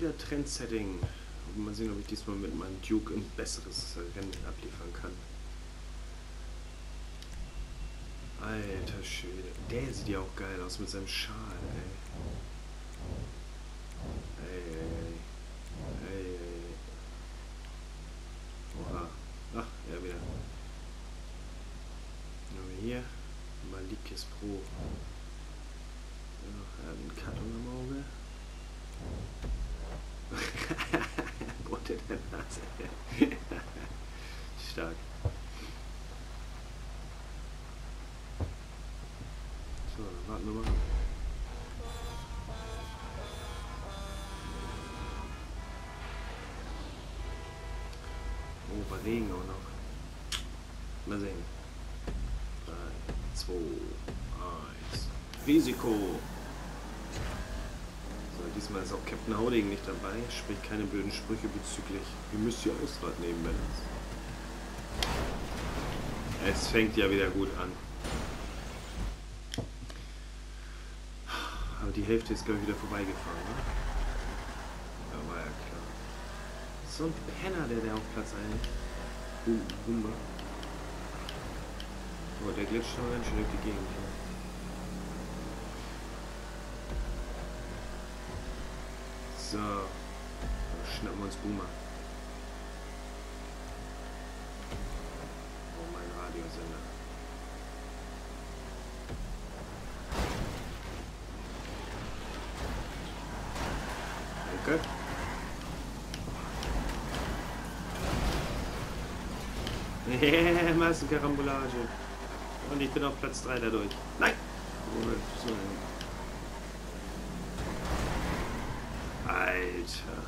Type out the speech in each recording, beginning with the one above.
wieder Trendsetting. Mal sehen, ob ich diesmal mit meinem Duke ein besseres Rennen abliefern kann. Alter Schwede. Der sieht ja auch geil aus mit seinem Schal, ey. Ey. Oha. Ach, ja wieder. Haben wir hier Malikis Pro. Ja, er hat einen Karton im Auge. Unter der Nase. Stark. So, dann warten wir mal. Oh, bei Regen auch noch. Mal sehen. 3, 2, 1. Risiko. So, diesmal ist auch Captain Howding nicht dabei. Spricht keine blöden Sprüche bezüglich. Ihr müsst ihr Ausfahrt nehmen, Männers. Es fängt ja wieder gut an. Aber die Hälfte ist, glaube ich, wieder vorbeigefahren, ne? Ja, war ja klar. So ein Penner, der auf Platz 1. Humber. Oh, der glitscht schon ganz schön durch die Gegend. Ja. So. Dann schnappen wir uns Boomer. Oh, mein Radiosender. Danke. Massenkarambolage. Und ich bin auf Platz 3 dadurch. Nein! Alter.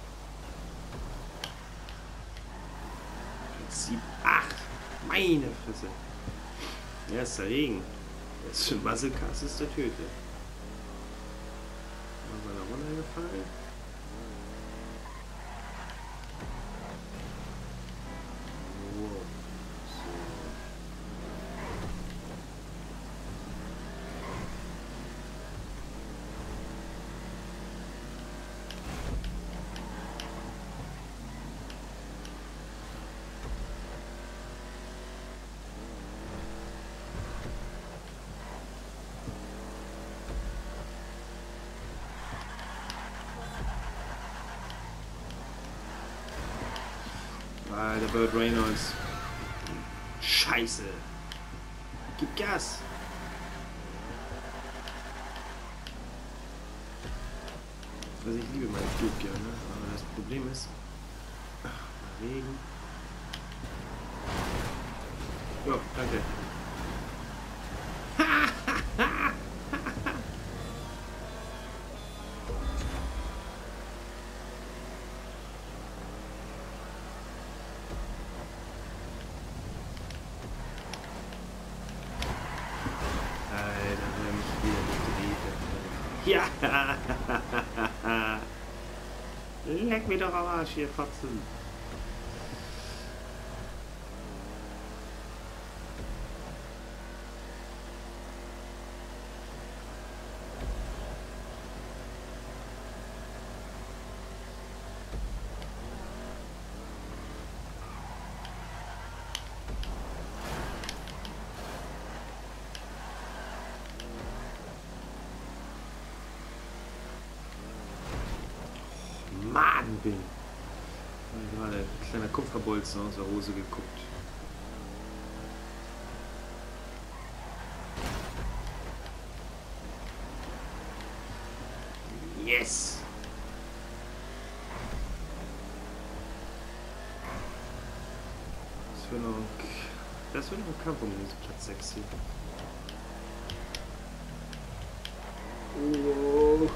Platz 7, 8. Meine Fresse. Erster Regen. Jetzt für Musclecars ist der Töte. Mal bei der runtergefallen. Der Burt Reynolds. Scheiße. Gib Gas. Also ich liebe meinen Duke gerne, aber das Problem ist... Regen. Ja, danke. Ja! Leck mir doch am Arsch hier, Fotzen. Bin. Gerade ein kleiner Kupferbolzen aus der Hose geguckt. Yes! Das wird noch ein Kampf um diesen Platz 6 hier. Oh.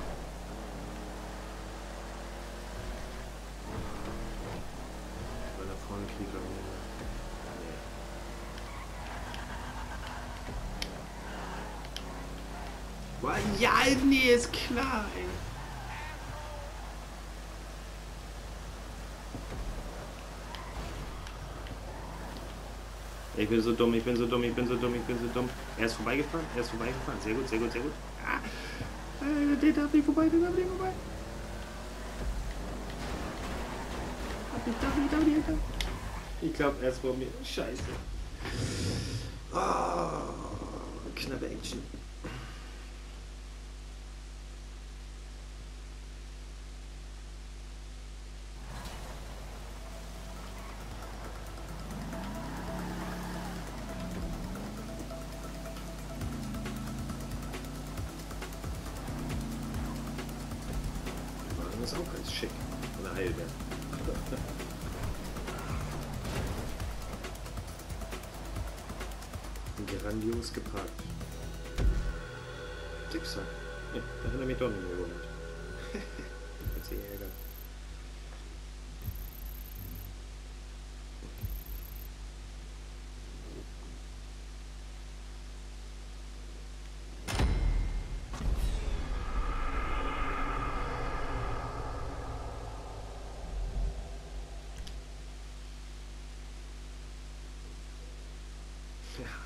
Ja, nee, ist klar, ey. Ich bin so dumm, ich bin so dumm. Er ist vorbeigefahren, Sehr gut. Ah, den darf nicht vorbei. Ich glaube erst vor mir. Scheiße. Oh, knappe Action. Das ist auch ganz schick. Eine Heilbär. Grandios geparkt. Dixer. Ja, da hat er mich doch nicht mehr überholt. Hat sich ärgert. Ja.